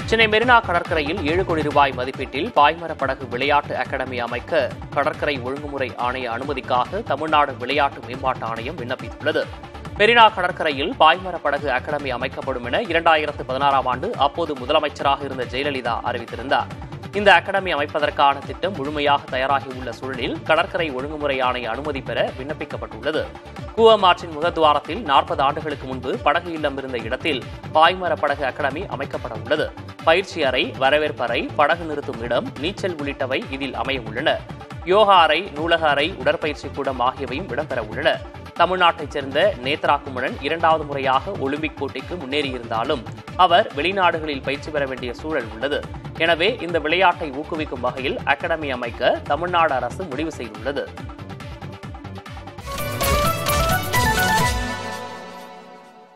சென்னை மெரினா கடற்கரையில் 7 கோடி ரூபாய் மதிப்பீட்டில் பாய்மரப் படகு விளையாட்டு அகாடமி அமைக்க கடற்கரை ஒழுங்குமுறை ஆணைய அனுமதிக்காக தமிழ்நாடு விளையாட்டு மேம்பாட்டு ஆணையம் விண்ணப்பித்துள்ளது. மெரினா கடற்கரையில் பாய்மரப் படகு அகாடமி அமைக்கப்படும் என 2016ஆம் ஆண்டு அப்போது முதலமைச்சராக இருந்த ஜெயலலிதா அறிவித்திருந்தார். இந்த அகாடமி அமைப்பதற்கான திட்டம் முழுமையாக தயாராகியுள்ள சூழலில் கடற்கரை ஒழுங்குமுறை ஆணைய அனுமதி பெற விண்ணப்பிக்கப்பட்டுள்ளது. கூவம் ஆற்றின் முகத்துவாரத்தில் 40 ஆண்டுகளுக்கு முன்பு படகு இல்லம் இருந்த இடத்தில் பாய்மர படகு அகாடமி அமைக்கப்பட உள்ளது. பயிற்சி அறை, வரவேற்பு அறை, படகு நிறுத்தும் இடம், நீச்சல் உள்ளிட்டவை இதில் அமைய உள்ளன. யோகா அறை, நூலக அறை, உடற்பயிற்சி கூடம் ஆகியவையும் இடம்பெற உள்ளன. தமிழ்நாட்டைச் சேர்ந்த நேத்ரா குமரன் 2வது முறையாக ஒலிம்பிக் போட்டிக்கு முன்னேறியிருந்தாலும் அவர் வெளிநாடுகளில் பயிற்சி பெற வேண்டிய சூழல் உள்ளது. எனவே இந்த விளையாட்டை ஊக்குவிக்கும் வகையில் அகாடமி அமைக்க தமிழ்நாடு அரசு முடிவு செய்துள்ளது.